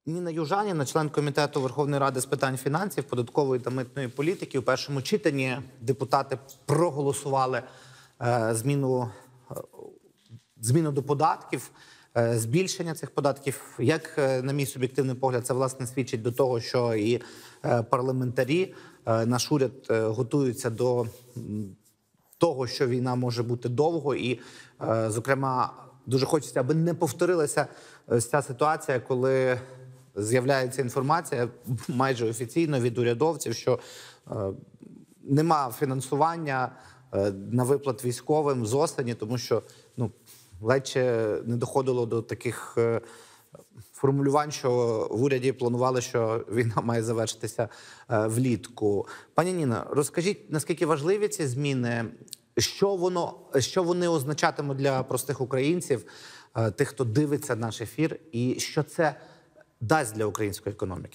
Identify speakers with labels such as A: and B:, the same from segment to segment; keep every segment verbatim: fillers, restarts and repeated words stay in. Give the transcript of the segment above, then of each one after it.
A: Ніна Южаніна, член Комітету Верховної Ради з питань фінансів, податкової та митної політики. У першому читанні депутати проголосували е, зміну, е, зміну до податків, е, збільшення цих податків. Як, е, на мій суб'єктивний погляд, це, власне, свідчить до того, що і е, парламентарі, е, наш уряд е, готуються до того, що війна може бути довго. І, е, зокрема, дуже хочеться, аби не повторилася ось ця ситуація, коли з'являється інформація майже офіційно від урядовців, що е, нема фінансування е, на виплат військовим з осені, тому що ну, ледь ще не доходило до таких е, формулювань, що в уряді планували, що війна має завершитися е, влітку. Пані Ніно, розкажіть, наскільки важливі ці зміни, що, воно, що вони означатимуть для простих українців, е, тих, хто дивиться наш ефір, і що це дасть для української економіки?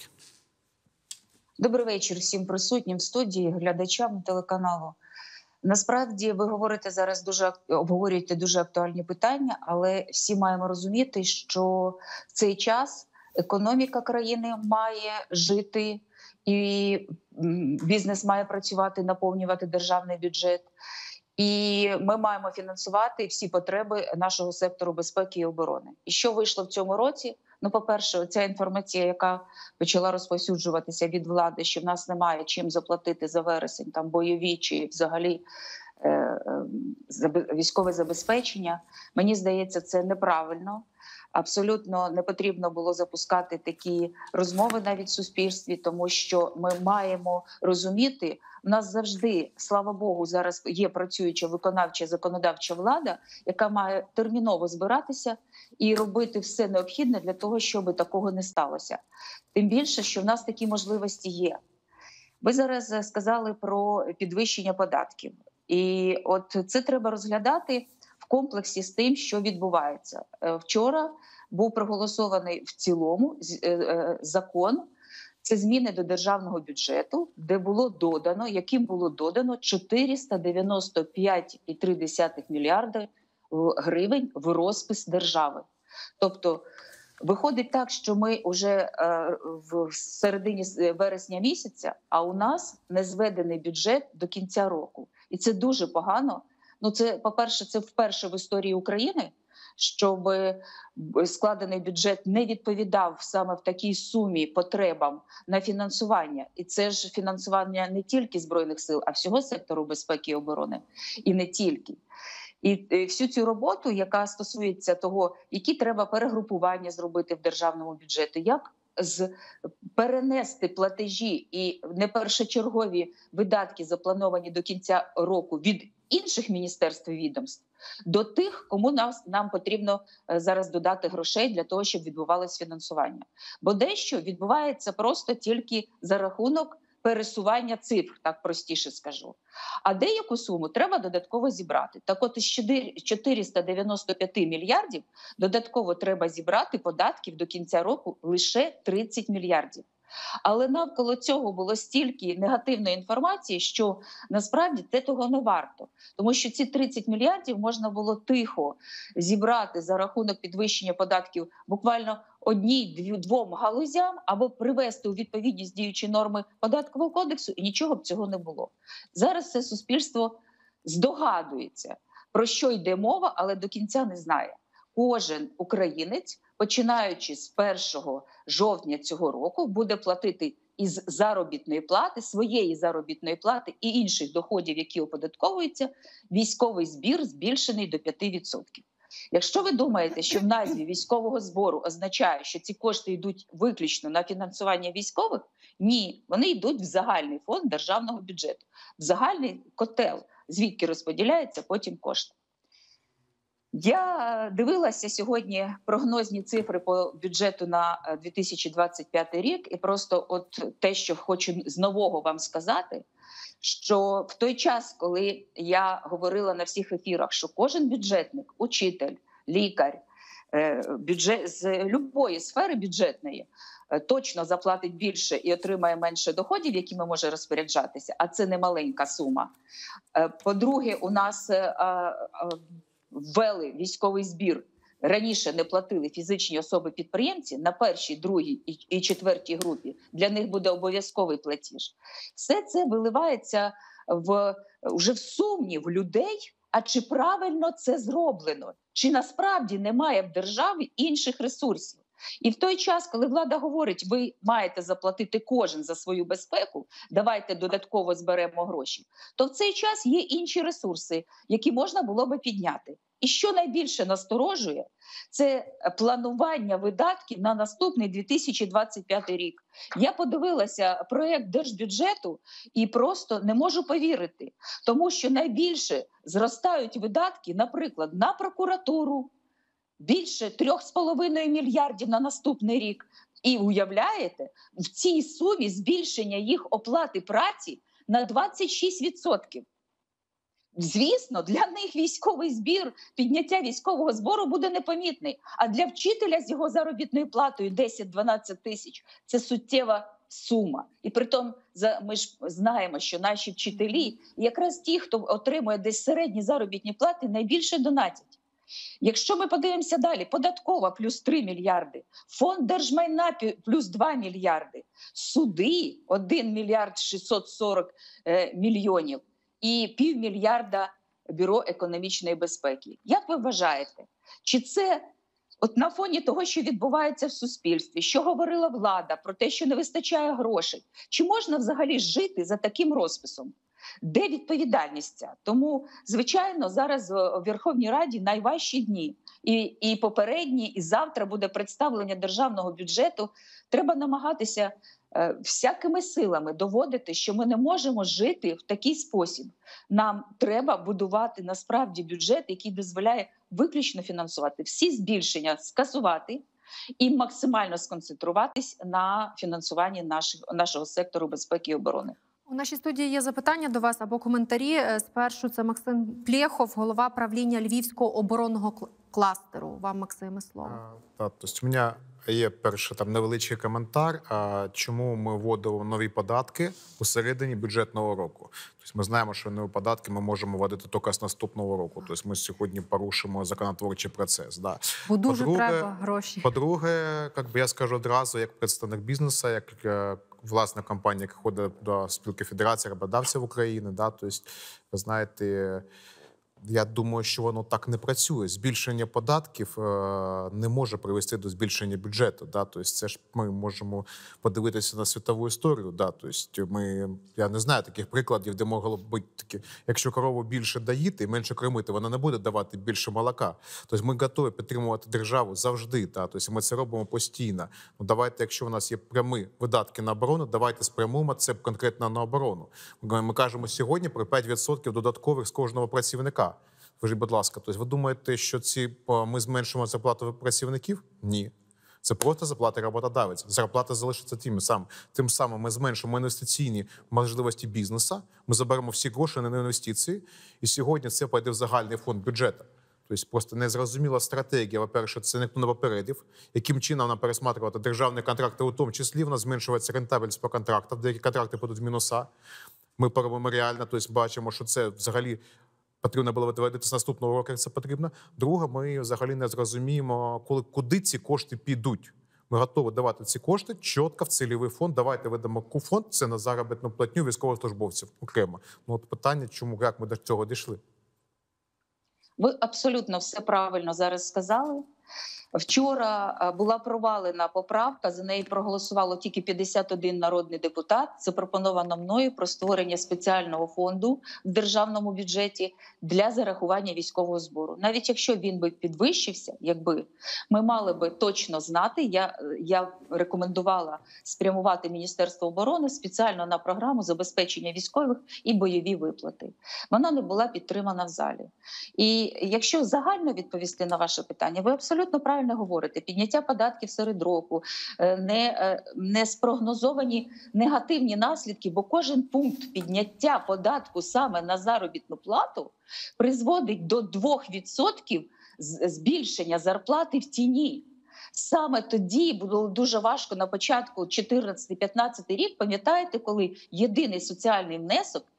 B: Добрий вечір всім присутнім в студії, глядачам телеканалу. Насправді, ви говорите зараз дуже обговорюєте дуже актуальні питання, але всі маємо розуміти, що в цей час економіка країни має жити, і бізнес має працювати, наповнювати державний бюджет. І ми маємо фінансувати всі потреби нашого сектору безпеки і оборони. І що вийшло в цьому році? Ну, по-перше, ця інформація, яка почала розповсюджуватися від влади, що в нас немає чим заплатити за вересень, там бойові чи взагалі е, е, військове забезпечення, мені здається, це неправильно. Абсолютно не потрібно було запускати такі розмови навіть в суспільстві, тому що ми маємо розуміти, у нас завжди, слава Богу, зараз є працююча виконавча законодавча влада, яка має терміново збиратися і робити все необхідне для того, щоб такого не сталося. Тим більше, що в нас такі можливості є. Ви зараз сказали про підвищення податків. І от це треба розглядати в комплексі з тим, що відбувається. Вчора був проголосований в цілому закон, це зміни до державного бюджету, де було додано, яким було додано чотириста дев'яносто п'ять цілих три десятих мільярда гривень в розпис держави. Тобто виходить так, що ми вже в середині вересня місяця, а у нас не зведений бюджет до кінця року. І це дуже погано. Ну, це, по-перше, це вперше в історії України, щоб складений бюджет не відповідав саме в такій сумі потребам на фінансування. І це ж фінансування не тільки Збройних сил, а всього сектору безпеки і оборони. І не тільки. І всю цю роботу, яка стосується того, які треба перегрупування зробити в державному бюджеті, як з перенести платежі і непершочергові видатки, заплановані до кінця року, від інших міністерств і відомств до тих, кому нам, нам потрібно зараз додати грошей для того, щоб відбувалось фінансування. Бо дещо відбувається просто тільки за рахунок пересування цифр, так простіше скажу. А деяку суму треба додатково зібрати. Так от із чотириста дев'яносто п'ять мільярдів додатково треба зібрати податків до кінця року лише тридцять мільярдів. Але навколо цього було стільки негативної інформації, що насправді це того не варто. Тому що ці тридцять мільярдів можна було тихо зібрати за рахунок підвищення податків буквально одній-двом галузям або привести у відповідність діючі норми податкового кодексу, і нічого б цього не було. Зараз це суспільство здогадується, про що йде мова, але до кінця не знає. Кожен українець, починаючи з першого жовтня цього року, буде платити із заробітної плати, своєї заробітної плати і інших доходів, які оподатковуються, військовий збір збільшений до п'яти відсотків. Якщо ви думаєте, що в назві військового збору означає, що ці кошти йдуть виключно на фінансування військових, ні, вони йдуть в загальний фонд державного бюджету, в загальний котел, звідки розподіляються потім кошти. Я дивилася сьогодні прогнозні цифри по бюджету на дві тисячі двадцять п'ятий рік, і просто от те, що хочу з нового вам сказати, що в той час, коли я говорила на всіх ефірах, що кожен бюджетник, учитель, лікар, бюджет, з любої сфери бюджетної точно заплатить більше і отримає менше доходів, якими може розпоряджатися, а це не маленька сума. По-друге, у нас ввели військовий збір раніше не платили фізичні особи-підприємці на першій, другій і четвертій групі, для них буде обов'язковий платіж. Все це виливається в, вже в сумнів людей, а чи правильно це зроблено? Чи насправді немає в державі інших ресурсів? І в той час, коли влада говорить, ви маєте заплатити кожен за свою безпеку, давайте додатково зберемо гроші, то в цей час є інші ресурси, які можна було би підняти. І що найбільше насторожує, це планування видатків на наступний дві тисячі двадцять п'ятий рік. Я подивилася проєкт держбюджету і просто не можу повірити, тому що найбільше зростають видатки, наприклад, на прокуратуру, більше трьох з половиною мільярдів на наступний рік. І уявляєте, в цій сумі збільшення їх оплати праці на двадцять шість відсотків. Звісно, для них військовий збір, підняття військового збору буде непомітний. А для вчителя з його заробітною платою десять-дванадцять тисяч – це суттєва сума. І притом ми ж знаємо, що наші вчителі, якраз ті, хто отримує десь середні заробітні плати, найбільше донатять. Якщо ми подивимося далі, податкова плюс три мільярди, фонд держмайна плюс два мільярди, суди один мільярд шістсот сорок мільйонів і півмільярда Бюро економічної безпеки. Як ви вважаєте, чи це от на фоні того, що відбувається в суспільстві, що говорила влада про те, що не вистачає грошей, чи можна взагалі жити за таким розписом? Де відповідальність ця? Тому, звичайно, зараз у Верховній Раді найважчі дні. І, і попередні, і завтра буде представлення державного бюджету. Треба намагатися е, всякими силами доводити, що ми не можемо жити в такий спосіб. Нам треба будувати насправді бюджет, який дозволяє виключно фінансувати всі збільшення, скасувати і максимально сконцентруватись на фінансуванні наших, нашого сектору безпеки і оборони.
C: У нашій студії є запитання до вас або коментарі. Спершу це Максим Плєхов, голова правління Львівського оборонного кластеру. Вам, Максиме, слово.
D: Так, тобто у мене є перший там невеличкий коментар, чому ми вводимо нові податки у середині бюджетного року. Тобто ми знаємо, що нові податки ми можемо вводити тільки з наступного року. Тобто ми сьогодні порушимо законотворчий процес. Да.
C: Бо дуже треба гроші.
D: По-друге, як би я скажу одразу, як представник бізнесу, як власна компанія, яка ходить до спілки Федерації роботодавців України, да, тобто, ви знаєте, я думаю, що воно так не працює. Збільшення податків е, не може привести до збільшення бюджету. Да? Тобто це ж ми можемо подивитися на світову історію. Да? Тобто ми, я не знаю таких прикладів, де могло б бути таке, якщо корову більше доїти і менше кормити, вона не буде давати більше молока. Тобто ми готові підтримувати державу завжди. Да? Тобто ми це робимо постійно. Ну, давайте, якщо у нас є прямі видатки на оборону, давайте спрямуємо це конкретно на оборону. Ми, ми кажемо сьогодні про п'ять відсотків додаткових з кожного працівника. Скажіть, будь ласка, тобто ви думаєте, що ці ми зменшимо зарплату працівників? Ні. Це просто зарплата роботодавця. Зарплата залишиться тим самим. Тим самим ми зменшимо інвестиційні можливості бізнесу, ми заберемо всі гроші на інвестиції, і сьогодні це пойде в загальний фонд бюджету. Тобто просто незрозуміла стратегія, по-перше, це ніхто не попередив, яким чином нам пересматривати державні контракти, у тому числі в нас зменшується рентабельність по контрактах, деякі контракти будуть в мінуса. Ми поробимо реально, тобто бачимо, що це взагалі потрібно було виводити з наступного року, як це потрібно. Друге, ми взагалі не зрозуміємо, коли, куди ці кошти підуть. Ми готові давати ці кошти чітко в цільовий фонд. Давайте видамо фонд, це на заробітну платню військовослужбовців окремо. Ну от питання, чому, як ми до цього дійшли?
B: Ви абсолютно все правильно зараз сказали. Вчора була провалена поправка, за неї проголосувало тільки п'ятдесят один народний депутат. Запропоновано мною про створення спеціального фонду в державному бюджеті для зарахування військового збору. Навіть якщо він би підвищився, якби ми мали би точно знати, я, я рекомендувала спрямувати Міністерство оборони спеціально на програму забезпечення військових і бойові виплати. Вона не була підтримана в залі. І якщо загально відповісти на ваше питання, ви абсолютно правильно говорите, підняття податків серед року, не, не спрогнозовані негативні наслідки, бо кожен пункт підняття податку саме на заробітну плату призводить до двох відсотків збільшення зарплати в тіні. Саме тоді було дуже важко на початку чотирнадцятий-п'ятнадцятий рік, пам'ятаєте, коли єдиний соціальний внесок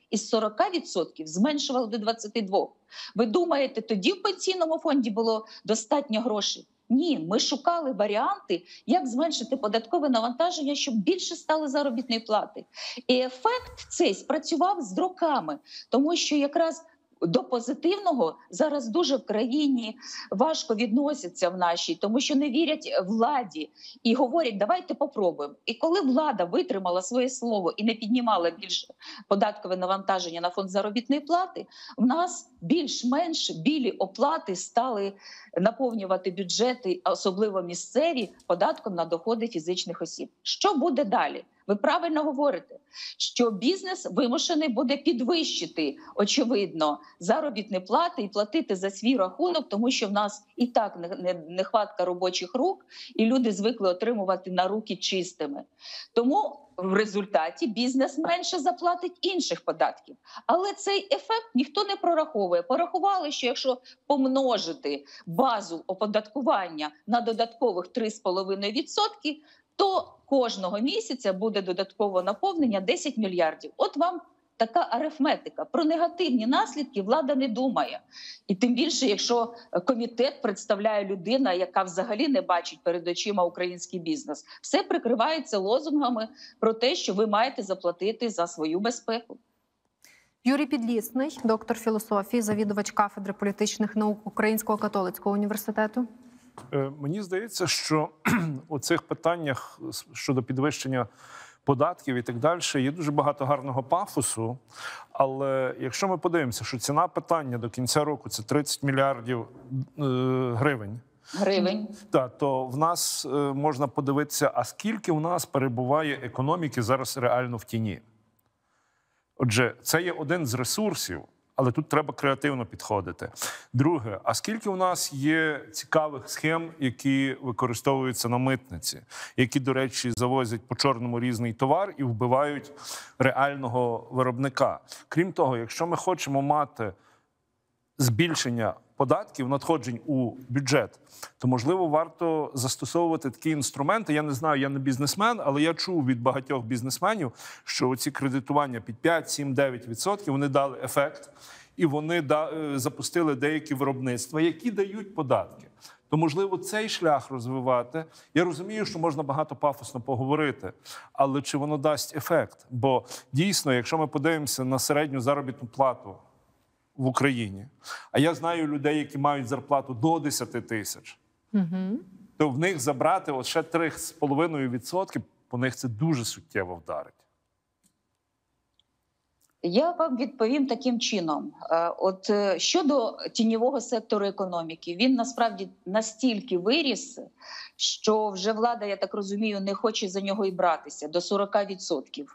B: із сорока відсотків зменшували до двадцяти двох відсотків. Ви думаєте, тоді в пенсійному фонді було достатньо грошей? Ні, ми шукали варіанти, як зменшити податкове навантаження, щоб більше стало заробітної плати. І ефект цей спрацював з роками, тому що якраз до позитивного зараз дуже в країні важко відносяться в нашій, тому що не вірять владі і говорять, давайте попробуємо. І коли влада витримала своє слово і не піднімала більше податкове навантаження на фонд заробітної плати, в нас більш-менш білі оплати стали наповнювати бюджети, особливо місцеві, податком на доходи фізичних осіб. Що буде далі? Ви правильно говорите, що бізнес вимушений буде підвищити, очевидно, заробітні плати і платити за свій рахунок, тому що в нас і так нехватка робочих рук, і люди звикли отримувати на руки чистими. Тому в результаті бізнес менше заплатить інших податків. Але цей ефект ніхто не прораховує. Порахували, що якщо помножити базу оподаткування на додаткових три з половиною відсотки, то кожного місяця буде додаткове наповнення десять мільярдів. От вам така арифметика. Про негативні наслідки влада не думає. І тим більше, якщо комітет представляє людина, яка взагалі не бачить перед очима український бізнес. Все прикривається лозунгами про те, що ви маєте заплатити за свою безпеку.
C: Юрій Підлісний, доктор філософії, завідувач кафедри політичних наук Українського католицького університету.
E: Мені здається, що у цих питаннях щодо підвищення податків і так далі є дуже багато гарного пафосу. Але якщо ми подивимося, що ціна питання до кінця року – це тридцять мільярдів гривень,
B: Гривень.
E: Так, то в нас можна подивитися, а скільки в нас перебуває економіки зараз реально в тіні. Отже, це є один з ресурсів, але тут треба креативно підходити. Друге, а скільки у нас є цікавих схем, які використовуються на митниці, які, до речі, завозять по чорному різний товар і вбивають реального виробника. Крім того, якщо ми хочемо мати збільшення податків, надходжень у бюджет, то, можливо, варто застосовувати такі інструменти. Я не знаю, я не бізнесмен, але я чув від багатьох бізнесменів, що ці кредитування під п'ять, сім, дев'ять відсотків, вони дали ефект, і вони запустили деякі виробництва, які дають податки. То, можливо, цей шлях розвивати. Я розумію, що можна багато пафосно поговорити, але чи воно дасть ефект? Бо, дійсно, якщо ми подивимося на середню заробітну плату в Україні, а я знаю людей, які мають зарплату до десять тисяч, угу. то в них забрати от ще три з половиною відсотки, по них це дуже суттєво вдарить.
B: Я вам відповім таким чином. От щодо тіньового сектору економіки, він насправді настільки виріс, що вже влада, я так розумію, не хоче за нього і братися, до сорока відсотків.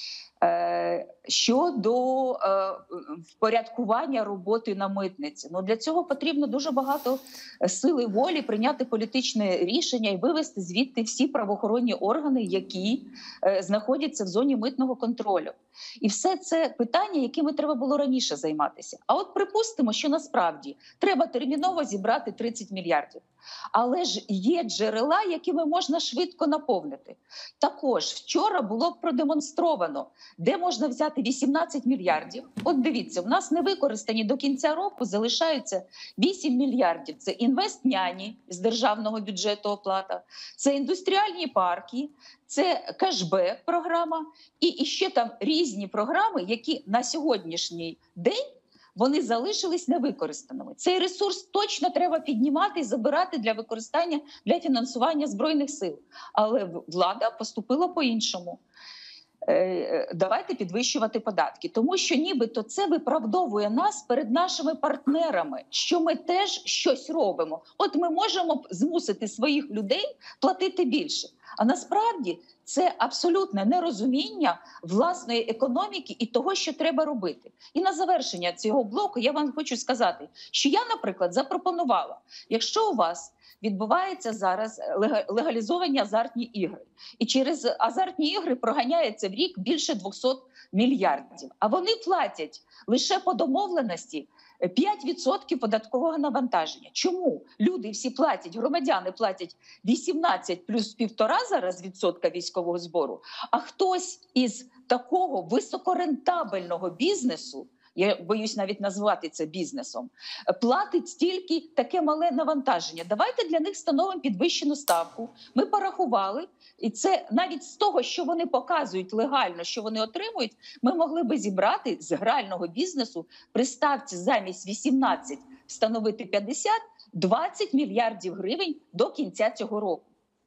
B: Щодо е, впорядкування роботи на митниці. Ну, для цього потрібно дуже багато сили волі прийняти політичне рішення і вивести звідти всі правоохоронні органи, які е, знаходяться в зоні митного контролю. І все це питання, якими треба було раніше займатися. А от припустимо, що насправді треба терміново зібрати тридцять мільярдів. Але ж є джерела, якими можна швидко наповнити. Також вчора було продемонстровано, де можна взяти вісімнадцять мільярдів. От дивіться, в нас не використані до кінця року залишаються вісім мільярдів. Це інвестняні з державного бюджету оплата, це індустріальні парки, це кешбек-програма і ще там різні програми, які на сьогоднішній день вони залишились невикористаними. Цей ресурс точно треба піднімати і забирати для використання, для фінансування Збройних сил. Але влада поступила по-іншому. Давайте підвищувати податки. Тому що нібито це виправдовує нас перед нашими партнерами, що ми теж щось робимо. От ми можемо змусити своїх людей платити більше. А насправді це абсолютне нерозуміння власної економіки і того, що треба робити. І на завершення цього блоку я вам хочу сказати, що я, наприклад, запропонувала, якщо у вас відбуваються зараз легалізовані азартні ігри, і через азартні ігри проганяється в рік більше двохсот мільярдів, а вони платять лише по домовленості п'ять відсотків податкового навантаження. Чому? Люди всі платять, громадяни платять вісімнадцять плюс півтора зараз відсотка військового збору, а хтось із такого високорентабельного бізнесу, я боюсь навіть назвати це бізнесом, платить стільки таке мале навантаження. Давайте для них встановимо підвищену ставку. Ми порахували, і це навіть з того, що вони показують легально, що вони отримують, ми могли би зібрати з грального бізнесу при ставці замість вісімнадцять встановити п'ятдесят - двадцять мільярдів гривень до кінця цього року.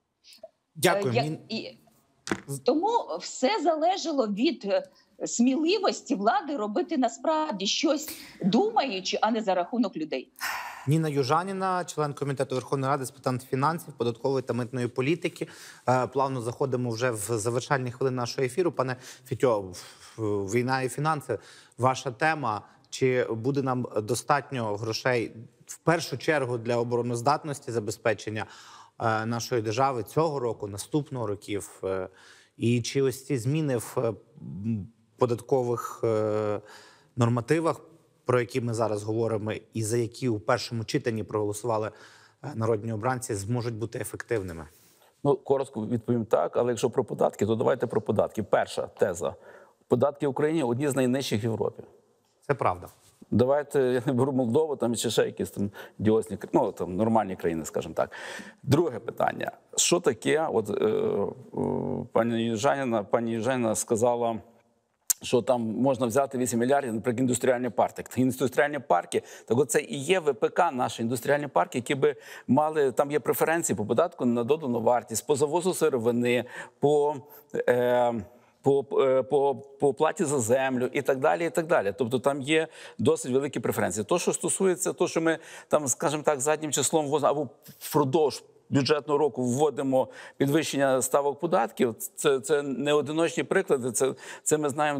A: Дякую.
B: Я,
A: Мін-
B: і, тому все залежало від е, сміливості влади робити насправді щось думаючи, а не за рахунок людей.
A: Ніна Южаніна, член комітету Верховної Ради з питань фінансів, податкової та митної політики. Е, Плавно заходимо вже в завершальні хвилини нашого ефіру. Пане Фітьо, в- війна і фінанси – ваша тема. Чи буде нам достатньо грошей в першу чергу для обороноздатності забезпечення е, нашої держави цього року, наступного років? Е, І чи ось ці зміни в е, м, податкових е, нормативах, про які ми зараз говоримо, і за які у першому читанні проголосували е, народні обранці, зможуть бути ефективними?
F: Ну, коротко відповім так, але якщо про податки, то давайте про податки. Перша теза. Податки в Україні одні з найнижчих в Європі.
A: Це правда.
F: Давайте, я не беру Молдову там чи ще якісь там діосні, ну там нормальні країни, скажімо так. Друге питання: що таке? От е, е, пані Южаніна, пані Южаніна сказала, що там можна взяти вісім мільярдів, наприклад, індустріальні парки. Індустріальні парки, так оце і є ВПК, наші індустріальні парки, які би мали, там є преференції по податку на додану вартість, по завозу сировини, по... Е, По, по, по платі за землю і так далі, і так далі. Тобто там є досить великі преференції. То, що стосується того, що ми там, скажімо так, заднім числом ввозимо або впродовж бюджетного року вводимо підвищення ставок податків, це, це не одиночні приклади, це, це ми знаємо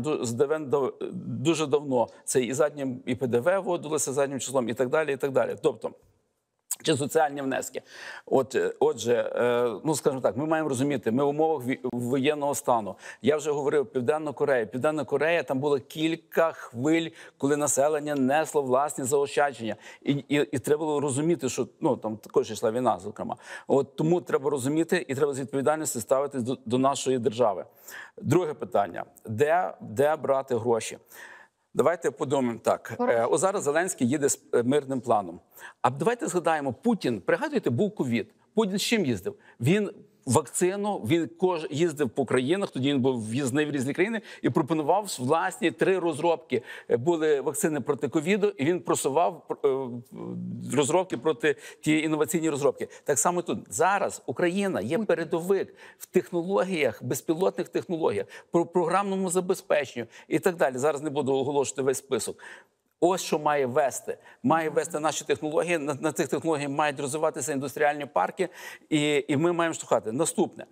F: дуже давно. Це і заднім, і ПДВ вводилося заднім числом, і так далі, і так далі. Тобто, чи соціальні внески. От, отже, ну, скажімо так, ми маємо розуміти, ми в умовах воєнного стану. Я вже говорив, Південна Корея. Південна Корея, там було кілька хвиль, коли населення несло власні заощадження. І, і, і треба було розуміти, що, ну, там також йшла війна, зокрема. От тому треба розуміти і треба з відповідальністю ставитись до, до нашої держави. Друге питання. Де, де брати гроші? Давайте подумаємо так. Е, о, зараз Зеленський їде з мирним планом. А давайте згадаємо, Путін, пригадуєте, був ковід. Путін з чим їздив? Він вакцину, він кож, їздив по країнах, тоді він був в'їзний в різні країни і пропонував власні три розробки. Були вакцини проти ковіду, і він просував е, розробки проти тієї інноваційні розробки. Так само тут. Зараз Україна є передовик в технологіях, безпілотних технологіях, про програмному забезпеченню і так далі. Зараз не буду оголошувати весь список. Ось що має вести. Має вести наші технології, на, на цих технологіях мають розвиватися індустріальні парки, і, і ми маємо штовхати. Наступне.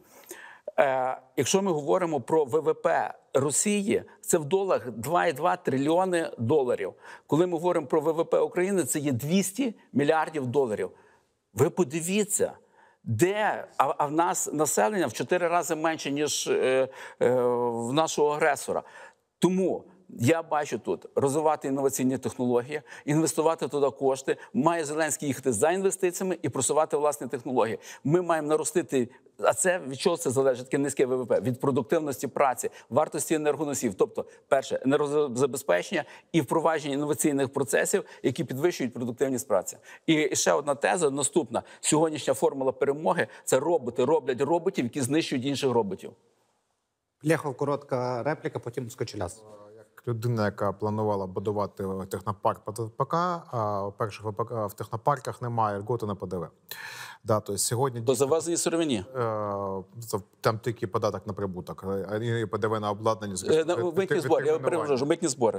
F: Е, якщо ми говоримо про ВВП Росії, це в доларах два цілих два трильйони доларів. Коли ми говоримо про ВВП України, це є двісті мільярдів доларів. Ви подивіться, де, а, а в нас населення в чотири рази менше, ніж е, е, в нашого агресора. Тому я бачу тут розвивати інноваційні технології, інвестувати туди кошти. Має Зеленський їхати за інвестиціями і просувати власні технології. Ми маємо наростити, а це від чого це залежить, таке низьке ВВП? Від продуктивності праці, вартості енергоносіїв. Тобто, перше, енергозабезпечення і впровадження інноваційних процесів, які підвищують продуктивність праці. І ще одна теза, наступна. Сьогоднішня формула перемоги – це роботи роблять роботів, які знищують інших роботів.
A: Ляхов, коротка репліка, потім Скочеляс.
D: Людина, яка планувала будувати технопарк по ВПК, а перших ВПК в технопарках немає льготи на ПДВ. Да, то сьогодні
F: До завезення сировині.
D: Е, там тільки податок на прибуток, і ПДВ на обладнання.
F: Е, на митні збори, я перепрошую, митні збори.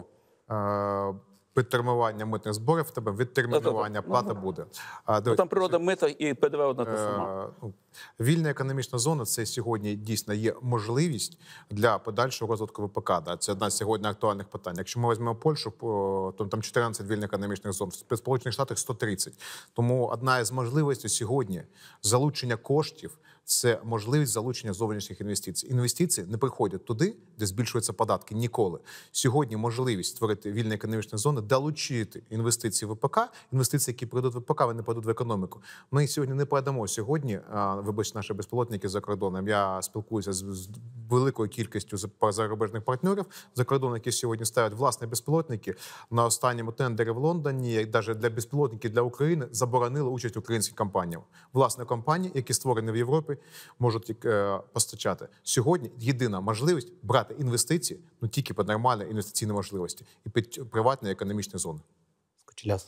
D: Е, Відтермінування митних зборів в тебе відтермінування плата буде. А,
F: ну, там природа мита і ПДВ одна та сама.
D: Е, Вільна економічна зона – це сьогодні дійсно є можливість для подальшого розвитку ВПК. Да? Це одна з сьогодні актуальних питань. Якщо ми візьмемо Польщу, то там чотирнадцять вільних економічних зон, в Сполучених Штатах сто тридцять. Тому одна із можливостей сьогодні – залучення коштів це можливість залучення зовнішніх інвестицій. Інвестиції не приходять туди, де збільшуються податки, ніколи. Сьогодні можливість створити вільні економічні зони, долучити інвестиції в ВПК, інвестиції, які прийдуть в ВПК, вони прийдуть в економіку. Ми сьогодні не передамо сьогодні, вибачте, наші безпілотники за кордоном. Я спілкуюся з, з великою кількістю зарубіжних партнерів за кордоном, які сьогодні ставлять власні безпілотники. На останньому тендері в Лондоні, навіть для безпілотників для України, заборонили участь українським компаніям. Власне, компанії, які створені в Європі, можуть їх е, постачати. Сьогодні єдина можливість брати інвестиції, ну тільки під нормальні інвестиційні можливості і під приватні економічні зони.
A: Скочеляс.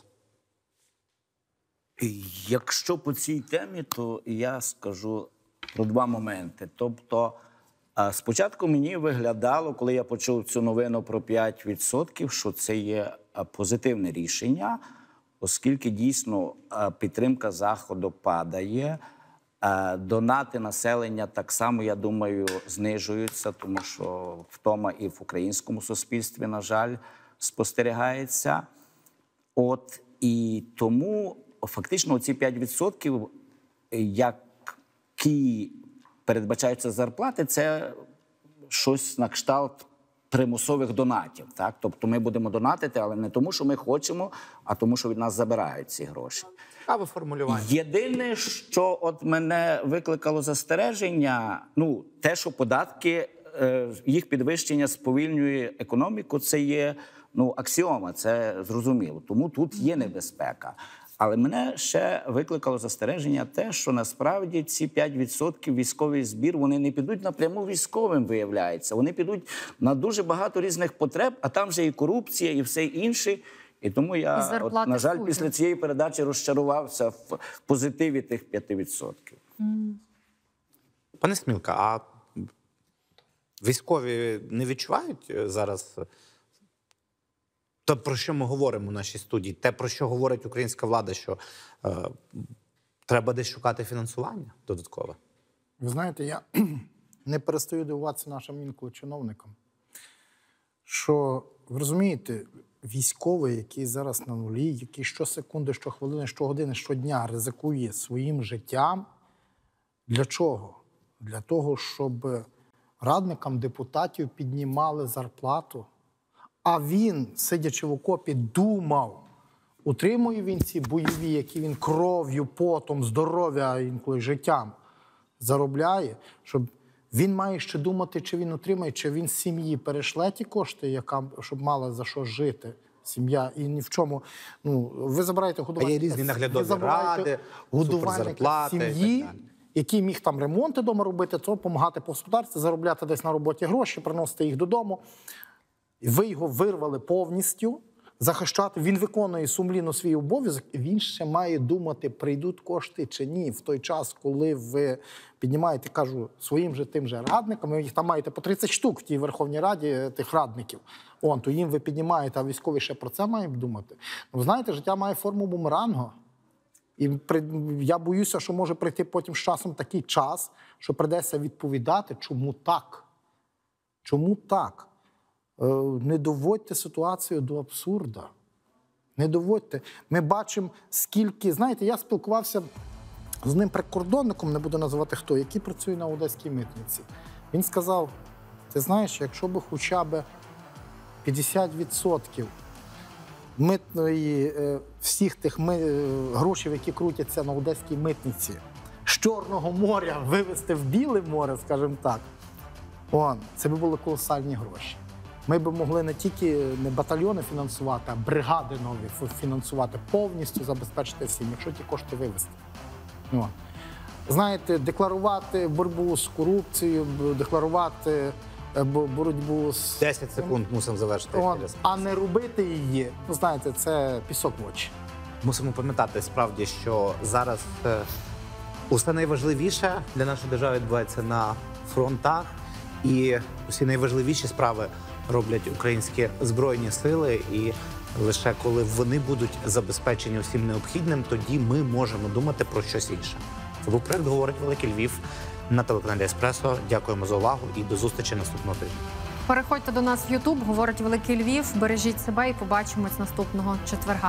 G: Якщо по цій темі, то я скажу про два моменти. Тобто, спочатку мені виглядало, коли я почув цю новину про п'ять відсотків, що це є позитивне рішення, оскільки дійсно підтримка Заходу падає, донати населення так само, я думаю, знижуються, тому що втома і в українському суспільстві, на жаль, спостерігається. От, і тому фактично ці п'ять відсотків, які передбачаються зарплати, це щось на кшталт примусових донатів. Так? Тобто ми будемо донатити, але не тому, що ми хочемо, а тому, що від нас забирають ці гроші.
A: А ви формулювання?
G: Єдине, що от мене викликало застереження, ну, те, що податки, їх підвищення сповільнює економіку, це є, ну, аксіома, це зрозуміло. Тому тут є небезпека. Але мене ще викликало застереження те, що насправді ці п'ять відсотків військовий збір, вони не підуть напряму військовим, виявляється. Вони підуть на дуже багато різних потреб, а там вже і корупція, і все інше. І тому я, от, на жаль, після цієї передачі розчарувався в позитиві тих п'яти відсотків.
C: Mm.
A: Пане Смілка, а військові не відчувають зараз те, про що ми говоримо в нашій студії, те, про що говорить українська влада, що е, треба десь шукати фінансування додаткове?
H: Ви знаєте, я не перестаю дивуватися нашим інколи чиновникам, що, ви розумієте, військовий, який зараз на нулі, який щосекунди, щохвилини, щогодини, щодня ризикує своїм життям, для чого? Для того, щоб радникам депутатів піднімали зарплату, а він, сидячи в окопі, думав, утримує він ці бойові, які він кров'ю, потом, здоров'я, інколи життям заробляє, щоб він має ще думати, чи він отримає, чи він з сім'ї перешле ті кошти, яка, щоб мала за що жити сім'я. І ні в чому, ну, ви забираєте годувальника,
A: є різні наглядові ради,
H: годувальника сім'ї, який міг там ремонти вдома робити, то допомагати по господарству, заробляти десь на роботі гроші, приносити їх додому. Ви його вирвали повністю, захищати. Він виконує сумлінно свій обов'язок, і він ще має думати, прийдуть кошти чи ні. В той час, коли ви піднімаєте, кажу, своїм же тим же радникам, ви їх там маєте по тридцять штук в тій Верховній Раді, тих радників. Он, то їм ви піднімаєте, а військові ще про це мають думати. Ви знаєте, життя має форму бумерангу. І при, я боюся, що може прийти потім з часом такий час, що прийдеться відповідати, чому так. Чому так? Не доводьте ситуацію до абсурда. Не доводьте. Ми бачимо, скільки... Знаєте, я спілкувався з ним прикордонником, не буду називати хто, який працює на Одеській митниці. Він сказав, ти знаєш, якщо б хоча б п'ятдесят відсотків митної, всіх тих грошей, які крутяться на Одеській митниці, з Чорного моря вивезти в Біле море, скажімо так, он, це б були колосальні гроші. Ми б могли не тільки не батальйони фінансувати, а бригади нові фінансувати, повністю забезпечити всім, якщо ті кошти вивезти. О. Знаєте, декларувати боротьбу з корупцією, декларувати боротьбу з...
A: десять секунд мусимо завершити.
H: О, а не робити її, ну, знаєте, це пісок в очі.
A: Мусимо пам'ятати справді, що зараз е, усе найважливіше для нашої держави відбувається на фронтах, і усі найважливіші справи роблять українські Збройні Сили, і лише коли вони будуть забезпечені всім необхідним, тоді ми можемо думати про щось інше. Це був проект «Говорить Великий Львів» на телеканалі «Еспресо». Дякуємо за увагу і до зустрічі наступного тижня.
C: Переходьте до нас в Ютуб, «Говорить Великий Львів», бережіть себе і побачимось наступного четверга.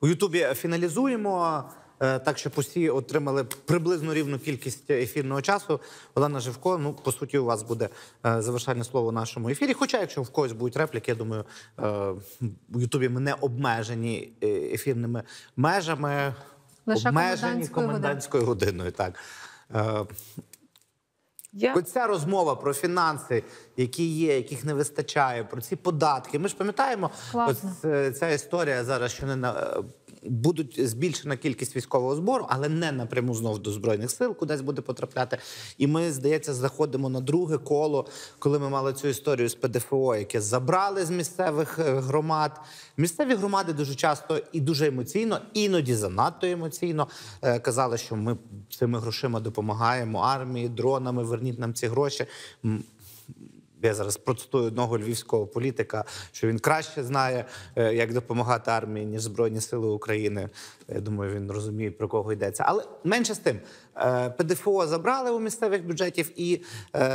A: у Ютубі фіналізуємо. Так, щоб усі отримали приблизно рівну кількість ефірного часу. Олена Живко, ну, по суті, у вас буде завершальне слово в нашому ефірі. Хоча, якщо в когось будуть репліки, я думаю, у Ютубі ми не обмежені ефірними межами,
C: Лише
A: обмежені
C: комендантською
A: комендантською годиною. Так.
I: Я...
A: Оця розмова про фінанси, які є, яких не вистачає, про ці податки. Ми ж пам'ятаємо, ось ця історія зараз, що не на... будуть збільшена кількість військового збору, але не напряму знов до Збройних сил, кудись буде потрапляти. І ми, здається, заходимо на друге коло, коли ми мали цю історію з ПДФО, яке забрали з місцевих громад. Місцеві громади дуже часто і дуже емоційно, іноді занадто емоційно казали, що ми цими грошима допомагаємо армії, дронами, верніть нам ці гроші. Я зараз процитую одного львівського політика, що він краще знає, як допомагати армії, ніж Збройні Сили України. Я думаю, він розуміє, про кого йдеться. Але менше з тим, ПДФО забрали у місцевих бюджетів, і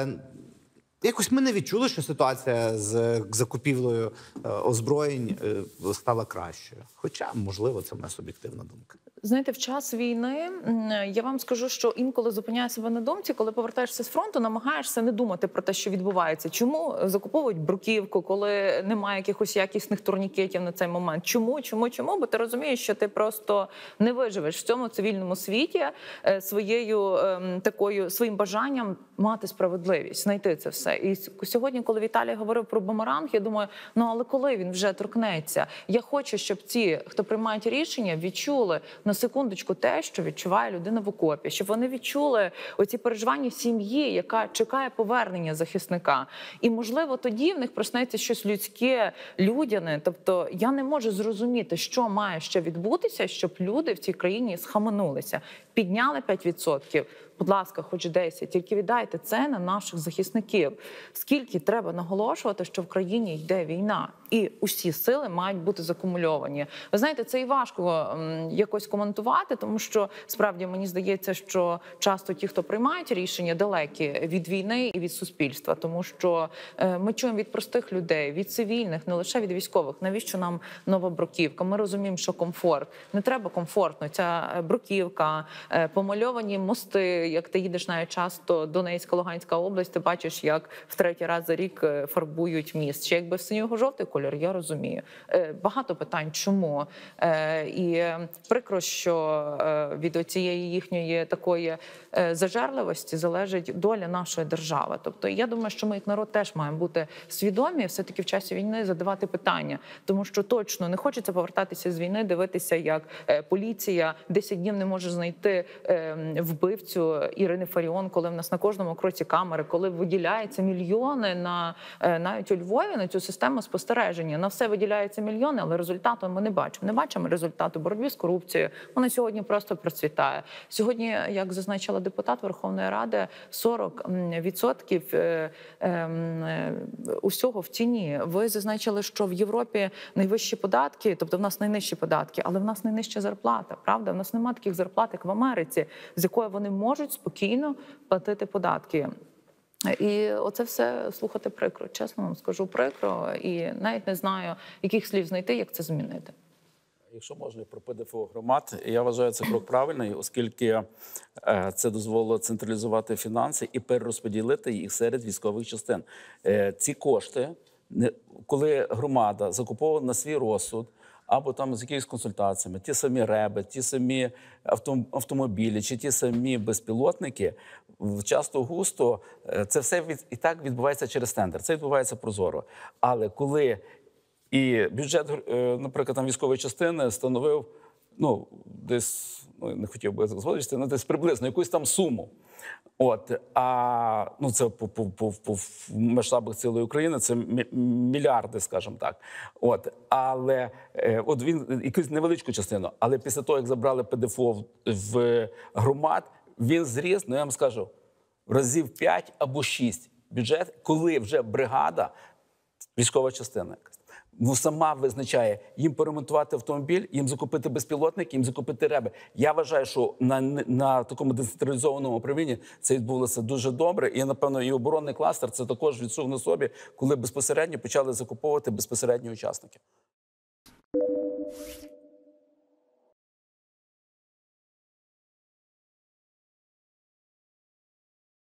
A: якось ми не відчули, що ситуація з закупівлею озброєнь стала кращою. Хоча, можливо, це моя суб'єктивна думка.
I: Знаєте, в час війни я вам скажу, що інколи зупиняю себе на думці, коли повертаєшся з фронту, намагаєшся не думати про те, що відбувається. Чому закуповують бруківку, коли немає якихось якісних турнікетів на цей момент? Чому, чому, чому? Бо ти розумієш, що ти просто не виживеш в цьому цивільному світі своєю такою своїм бажанням мати справедливість, знайти це все. І сьогодні, коли Віталій говорив про бумеранг, я думаю, ну але коли він вже торкнеться? Я хочу, щоб ці, хто приймають рішення, відчули на секундочку те, що відчуває людина в окопі, щоб вони відчули оці переживання сім'ї, яка чекає повернення захисника. І, можливо, тоді в них проснеться щось людське, людяне. Тобто я не можу зрозуміти, що має ще відбутися, щоб люди в цій країні схаменулися. Підняли п'ять відсотків, будь ласка, хоч десять, тільки віддайте це на наших захисників. Скільки треба наголошувати, що в країні йде війна, і усі сили мають бути закумульовані. Ви знаєте, це і важко м, якось коментувати, тому що, справді, мені здається, що часто ті, хто приймають рішення, далекі від війни і від суспільства, тому що е, ми чуємо від простих людей, від цивільних, не лише від військових, навіщо нам нова бруківка? Ми розуміємо, що комфорт. Не треба комфортно. Ця бруківка, е, помальовані мости, як ти їдеш навіть часто Донецька, Луганська область, ти бачиш, як в третій раз за рік фарбують міст. Ще якби в синьо-жовтий кольор, я розумію. Багато питань, чому. І прикро, що від оцієї їхньої такої зажерливості залежить доля нашої держави. Тобто я думаю, що ми як народ теж маємо бути свідомі все-таки в часі війни задавати питання. Тому що точно не хочеться повертатися з війни, дивитися, як поліція десять днів не може знайти вбивцю Ірини Фаріон, коли в нас на кожному кроці камери, коли виділяється мільйони на навіть у Львові на цю систему спостереження. На все виділяються мільйони, але результату ми не бачимо. Не бачимо результату боротьби з корупцією. Вона сьогодні просто процвітає. Сьогодні, як зазначила депутат Верховної Ради, сорок відсотків усього в тіні. Ви зазначили, що в Європі найвищі податки, тобто в нас найнижчі податки, але в нас найнижча зарплата, правда? В нас немає таких зарплат, як в Америці, з якої вони можуть спокійно платити податки. І оце все слухати прикро, чесно вам скажу, прикро, і навіть не знаю, яких слів знайти, як це змінити.
F: Якщо можна про ПДФО громад, я вважаю, це крок правильний, оскільки це дозволило централізувати фінанси і перерозподілити їх серед військових частин. Ці кошти, коли громада закуповувала на свій розсуд, або там з якимись консультаціями, ті самі реби, ті самі автомобілі, чи ті самі безпілотники, часто густо це все від, і так відбувається через тендер. Це відбувається прозоро. Але коли і бюджет, наприклад, там військової частини становив, ну, десь, ну, не хотів би зводити, але десь приблизно якусь там суму. От, а, ну, це по, по, по, по масштабах цілої України, це мільярди, скажімо так. От, але, от він, якусь невеличку частину, але після того, як забрали ПДФО в, в громад, він зріс, ну, я вам скажу, разів п'ять або шість бюджет, коли вже бригада, військова частина якась, ну, сама визначає, їм поремонтувати автомобіль, їм закупити безпілотник, їм закупити реби. Я вважаю, що на, на такому децентралізованому управлінні це відбулося дуже добре. І, напевно, і оборонний кластер це також відчув на собі, коли безпосередньо почали закуповувати безпосередні учасники.